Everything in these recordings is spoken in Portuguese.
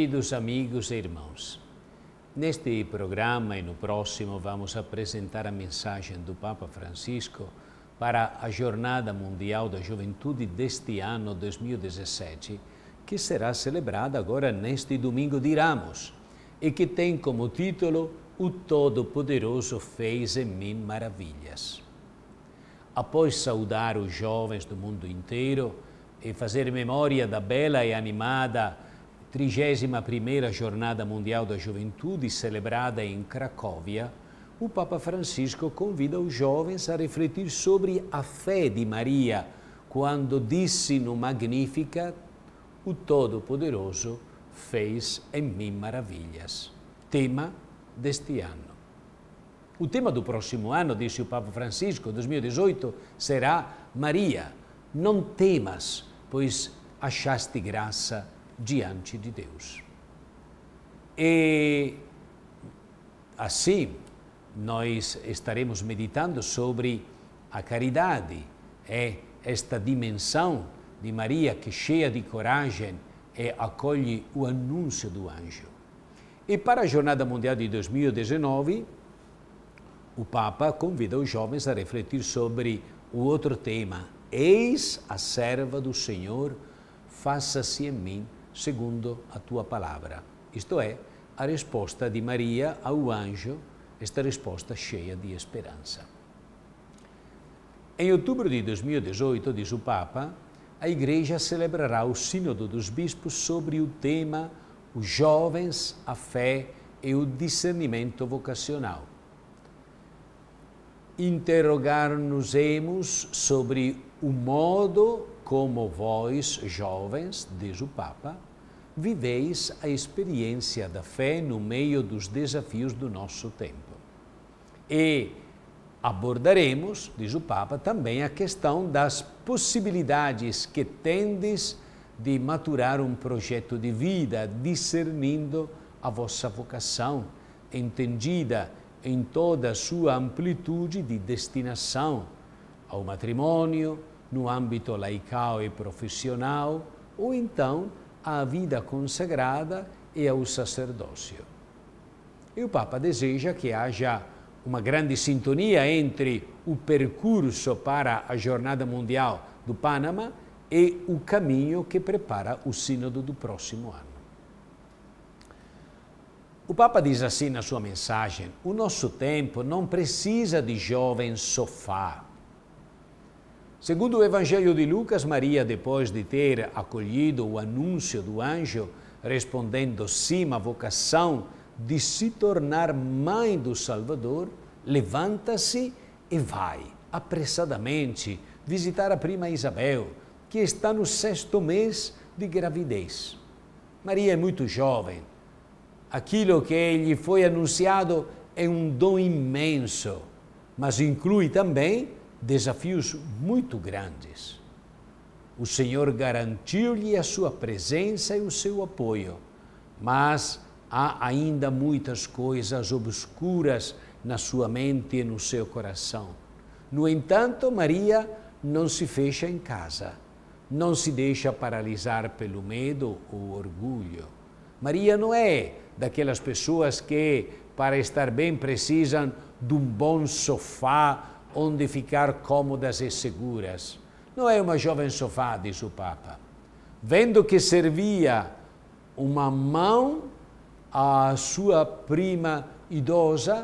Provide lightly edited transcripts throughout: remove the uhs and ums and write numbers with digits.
Queridos amigos e irmãos, neste programa e no próximo vamos apresentar a mensagem do Papa Francisco para a Jornada Mundial da Juventude deste ano 2017, que será celebrada agora neste domingo de Ramos e que tem como título O Todo-Poderoso fez em mim maravilhas. Após saudar os jovens do mundo inteiro e fazer memória da bela e animada 31ª Jornada Mundial da Juventude, celebrada em Cracóvia, o Papa Francisco convida os jovens a refletir sobre a fé de Maria, quando disse no Magnificat, o Todo-Poderoso fez em mim maravilhas. Tema deste ano. O tema do próximo ano, disse o Papa Francisco, 2018, será Maria, não temas, pois achaste graça diante de Deus. E assim, nós estaremos meditando sobre a caridade, esta dimensão de Maria que, cheia de coragem, acolhe o anúncio do anjo. E para a Jornada Mundial de 2019, o Papa convida os jovens a refletir sobre o outro tema: Eis a serva do Senhor, faça-se em mim segundo a tua palavra. Isto é, a resposta de Maria ao anjo, esta resposta cheia de esperança. Em outubro de 2018, diz o Papa, a Igreja celebrará o Sínodo dos Bispos sobre o tema Os Jovens, a Fé e o Discernimento Vocacional. Interrogar-nos-emos sobre o modo como vós, jovens, diz o Papa, viveis a experiência da fé no meio dos desafios do nosso tempo. E abordaremos, diz o Papa, também a questão das possibilidades que tendes de maturar um projeto de vida, discernindo a vossa vocação, entendida em toda a sua amplitude de destinação ao matrimônio, no âmbito laical e profissional, ou então à vida consagrada e ao sacerdócio. E o Papa deseja que haja uma grande sintonia entre o percurso para a Jornada Mundial do Panamá e o caminho que prepara o Sínodo do próximo ano. O Papa diz assim na sua mensagem: o nosso tempo não precisa de jovens sofá. Segundo o Evangelho de Lucas, Maria, depois de ter acolhido o anúncio do anjo, respondendo sim à vocação de se tornar mãe do Salvador, levanta-se e vai, apressadamente, visitar a prima Isabel, que está no 6º mês de gravidez. Maria é muito jovem. Aquilo que lhe foi anunciado é um dom imenso, mas inclui também desafios muito grandes. O Senhor garantiu-lhe a sua presença e o seu apoio, mas há ainda muitas coisas obscuras na sua mente e no seu coração. No entanto, Maria não se fecha em casa, não se deixa paralisar pelo medo ou orgulho. Maria não é daquelas pessoas que, para estar bem, precisam de um bom sofá onde ficar cômodas e seguras. Não é uma jovem sofá, diz o Papa. Vendo que servia uma mão à sua prima idosa,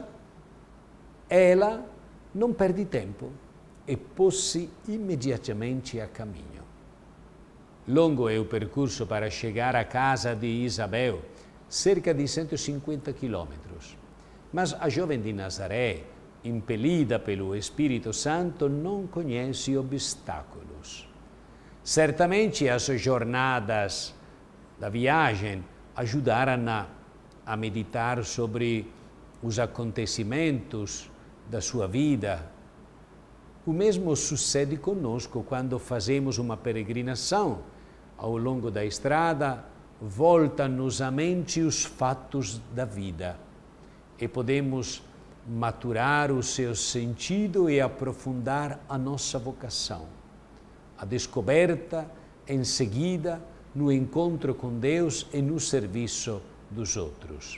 ela não perde tempo e pôs-se imediatamente a caminho. Longo é o percurso para chegar à casa de Isabel, cerca de 150 quilômetros. Mas a jovem de Nazaré, impelida pelo Espírito Santo, não conhece obstáculos. Certamente as jornadas da viagem ajudaram a meditar sobre os acontecimentos da sua vida. O mesmo sucede conosco quando fazemos uma peregrinação. Ao longo da estrada, voltam-nos à mente os fatos da vida e podemos maturar o seu sentido e aprofundar a nossa vocação. A descoberta, em seguida, no encontro com Deus e no serviço dos outros.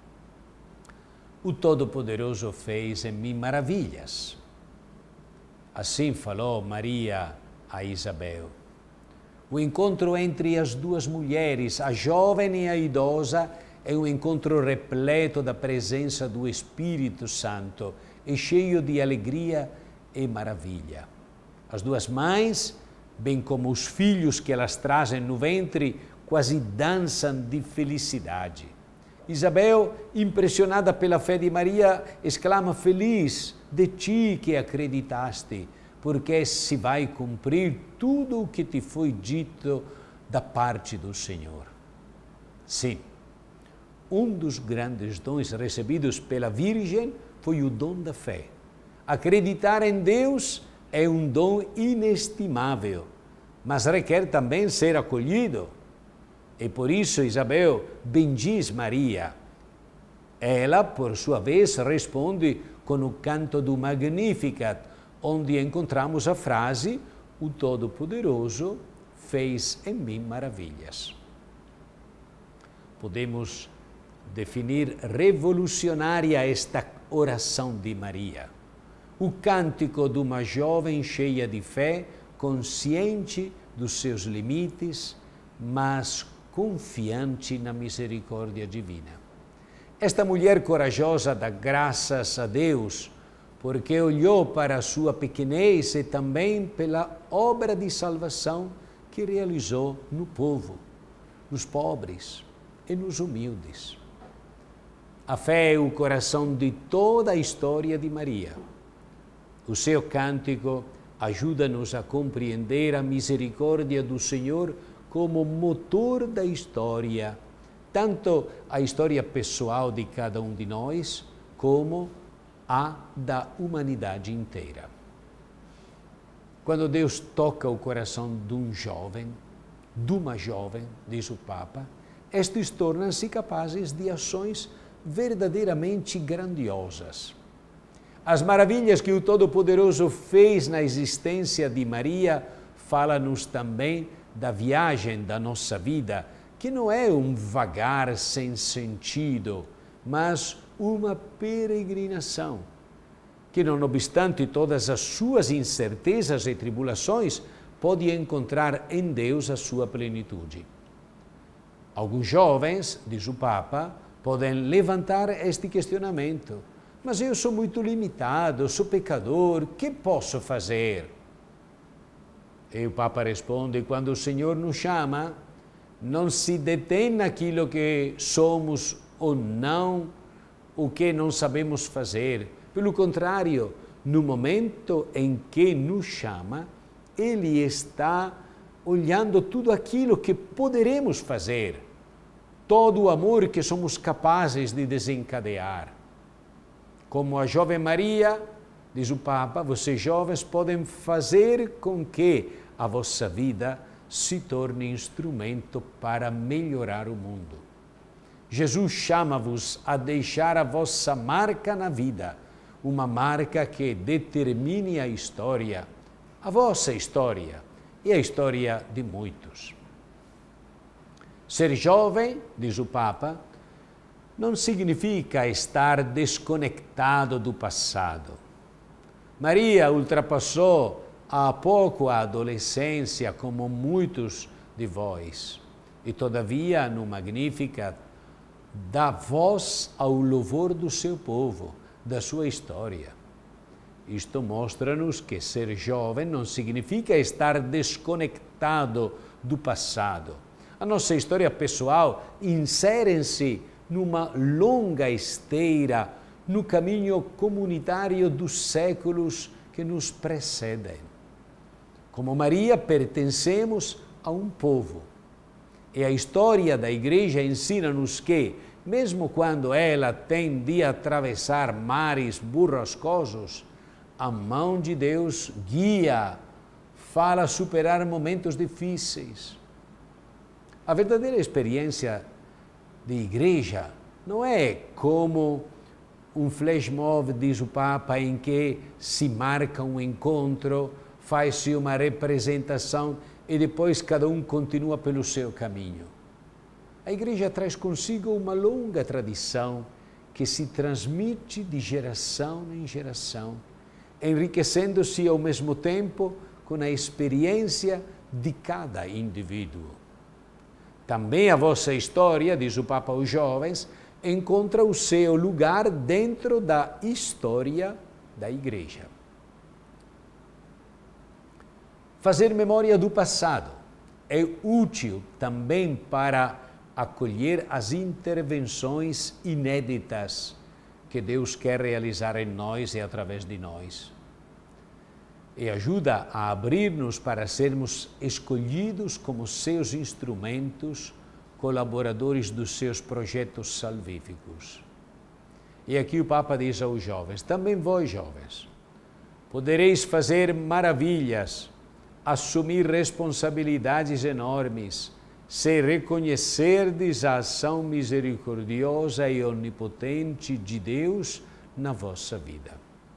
O Todo-Poderoso fez em mim maravilhas. Assim falou Maria a Isabel. O encontro entre as duas mulheres, a jovem e a idosa, é um encontro repleto da presença do Espírito Santo e cheio de alegria e maravilha. As duas mães, bem como os filhos que elas trazem no ventre, quase dançam de felicidade. Isabel, impressionada pela fé de Maria, exclama: feliz de ti que acreditaste, porque se vai cumprir tudo o que te foi dito da parte do Senhor. Sim, um dos grandes dons recebidos pela Virgem foi o dom da fé. Acreditar em Deus é um dom inestimável, mas requer também ser acolhido. E por isso Isabel bendiz Maria. Ela, por sua vez, responde com o canto do Magnificat, onde encontramos a frase: o Todo-Poderoso fez em mim maravilhas. Podemos definir revolucionária esta oração de Maria. O cântico de uma jovem cheia de fé, consciente dos seus limites, mas confiante na misericórdia divina. Esta mulher corajosa dá graças a Deus, porque olhou para a sua pequenez e também pela obra de salvação que realizou no povo, nos pobres e nos humildes. A fé é o coração de toda a história de Maria. O seu cântico ajuda-nos a compreender a misericórdia do Senhor como motor da história, tanto a história pessoal de cada um de nós, como a da humanidade inteira. Quando Deus toca o coração de um jovem, de uma jovem, diz o Papa, estes tornam-se capazes de ações verdadeiramente grandiosas. As maravilhas que o Todo-Poderoso fez na existência de Maria fala-nos também da viagem da nossa vida, que não é um vagar sem sentido, mas uma peregrinação, que não obstante todas as suas incertezas e tribulações, pode encontrar em Deus a sua plenitude. Alguns jovens, diz o Papa, podem levantar este questionamento: mas eu sou muito limitado, sou pecador, que posso fazer? E o Papa responde: quando o Senhor nos chama, não se detém naquilo que somos ou não, o que não sabemos fazer. Pelo contrário, no momento em que nos chama, Ele está olhando tudo aquilo que poderemos fazer, todo o amor que somos capazes de desencadear. Como a jovem Maria, diz o Papa, vocês jovens podem fazer com que a vossa vida se torne instrumento para melhorar o mundo. Jesus chama-vos a deixar a vossa marca na vida, uma marca que determine a história, a vossa história e a história de muitos. Ser jovem, diz o Papa, não significa estar desconectado do passado. Maria ultrapassou há pouco a adolescência, como muitos de vós, e todavia, no Magnificat, dá voz ao louvor do seu povo, da sua história. Isto mostra-nos que ser jovem não significa estar desconectado do passado. A nossa história pessoal insere-se numa longa esteira no caminho comunitário dos séculos que nos precedem. Como Maria, pertencemos a um povo. E a história da Igreja ensina-nos que, mesmo quando ela tem de atravessar mares burrascosos, a mão de Deus guia, fala superar momentos difíceis. A verdadeira experiência de igreja não é como um flash mob, diz o Papa, em que se marca um encontro, faz-se uma representação e depois cada um continua pelo seu caminho. A igreja traz consigo uma longa tradição que se transmite de geração em geração, enriquecendo-se ao mesmo tempo com a experiência de cada indivíduo. Também a vossa história, diz o Papa aos jovens, encontra o seu lugar dentro da história da igreja. Fazer memória do passado é útil também para acolher as intervenções inéditas que Deus quer realizar em nós e através de nós. E ajuda a abrir-nos para sermos escolhidos como seus instrumentos, colaboradores dos seus projetos salvíficos. E aqui o Papa diz aos jovens, também vós jovens, podereis fazer maravilhas, assumir responsabilidades enormes, se reconhecerdes a ação misericordiosa e onipotente de Deus na vossa vida.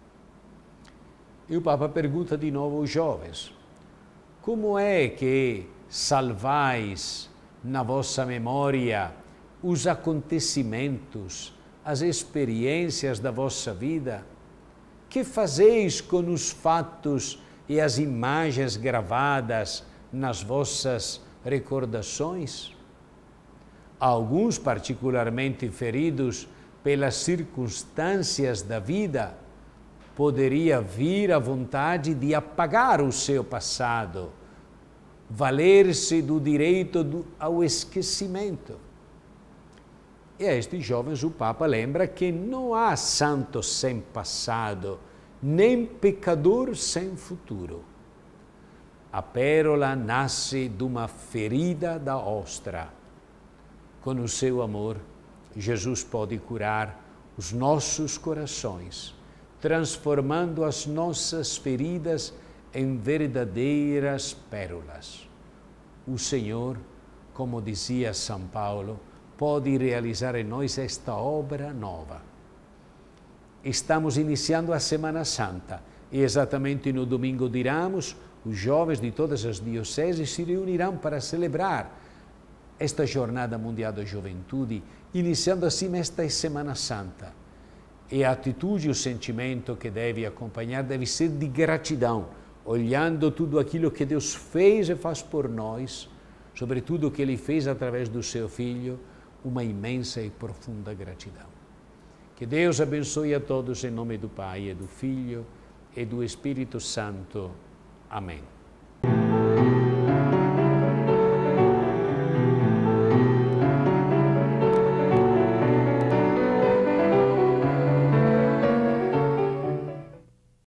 E o Papa pergunta de novo aos jovens, como é que salvais na vossa memória os acontecimentos, as experiências da vossa vida? Que fazeis com os fatos e as imagens gravadas nas vossas recordações? Alguns, particularmente feridos pelas circunstâncias da vida, poderia vir a vontade de apagar o seu passado, valer-se do direito ao esquecimento. E a estes jovens o Papa lembra que não há santo sem passado, nem pecador sem futuro. A pérola nasce de uma ferida da ostra. Com o seu amor, Jesus pode curar os nossos corações, transformando as nossas feridas em verdadeiras pérolas. O Senhor, como dizia São Paulo, pode realizar em nós esta obra nova. Estamos iniciando a Semana Santa e exatamente no domingo de Ramos, os jovens de todas as dioceses se reunirão para celebrar esta Jornada Mundial da Juventude, iniciando assim esta Semana Santa. E a atitude e o sentimento que deve acompanhar deve ser de gratidão, olhando tudo aquilo que Deus fez e faz por nós, sobretudo o que Ele fez através do seu Filho, uma imensa e profunda gratidão. Que Deus abençoe a todos em nome do Pai, e do Filho e do Espírito Santo. Amém.